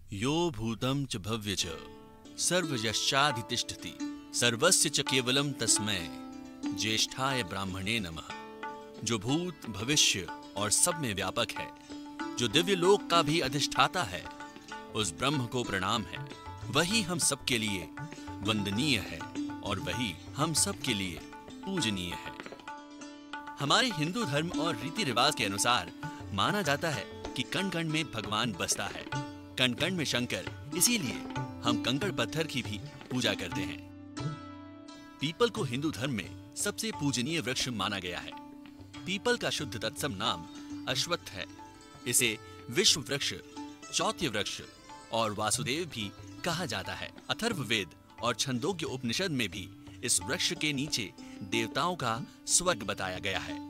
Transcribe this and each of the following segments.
यो भूतं च भव्य च सर्वयश्चाधितिष्ठति सर्वस्य च केवलम तस्मै ज्येष्ठाय ब्राह्मणे नमः। जो भूत भविष्य और सब में व्यापक है, जो दिव्य लोक का भी अधिष्ठाता है, उस ब्रह्म को प्रणाम है। वही हम सब के लिए वंदनीय है और वही हम सब के लिए पूजनीय है। हमारे हिंदू धर्म और रीति रिवाज के अनुसार माना जाता है कि कण कण में भगवान बसता है, कण कण में शंकर, इसीलिए हम कंकड़ पत्थर की भी पूजा करते हैं। पीपल को हिंदू धर्म में सबसे पूजनीय वृक्ष माना गया है। पीपल का शुद्ध तत्सम नाम अश्वत्थ है। इसे विश्व वृक्ष, चौथ्य वृक्ष और वासुदेव भी कहा जाता है। अथर्ववेद और छंदोग्य उपनिषद में भी इस वृक्ष के नीचे देवताओं का स्वर्ग बताया गया है।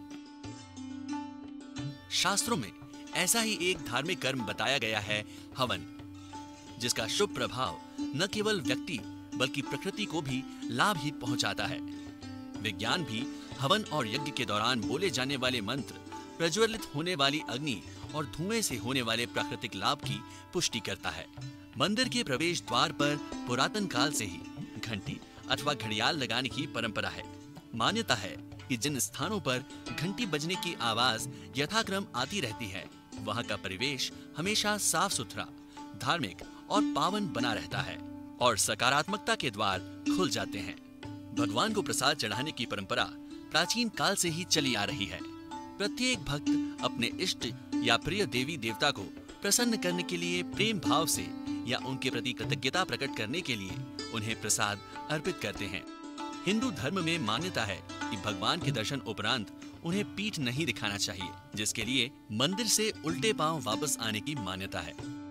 शास्त्रों में ऐसा ही एक धार्मिक कर्म बताया गया है, हवन, जिसका शुभ प्रभाव न केवल व्यक्ति बल्कि प्रकृति को भी लाभ ही पहुंचाता है। विज्ञान भी हवन और यज्ञ के दौरान बोले जाने वाले मंत्र, प्रज्वलित होने वाली अग्नि और धुएं से होने वाले प्राकृतिक लाभ की पुष्टि करता है। मंदिर के प्रवेश द्वार पर पुरातन काल से ही घंटी अथवा घड़ियाल लगाने की परंपरा है। मान्यता है कि जिन स्थानों पर घंटी बजने की आवाज यथाक्रम आती रहती है, वहां का परिवेश हमेशा साफ सुथरा, धार्मिक और पावन बना रहता है और सकारात्मकता के द्वार खुल जाते हैं। भगवान को प्रसाद चढ़ाने की परंपरा प्राचीन काल से ही चली आ रही है। प्रत्येक भक्त अपने इष्ट या प्रिय देवी देवता को प्रसन्न करने के लिए प्रेम भाव से या उनके प्रति कृतज्ञता प्रकट करने के लिए उन्हें प्रसाद अर्पित करते हैं। हिंदू धर्म में मान्यता है कि भगवान के दर्शन उपरांत उन्हें पीठ नहीं दिखाना चाहिए, जिसके लिए मंदिर से उल्टे पांव वापस आने की मान्यता है।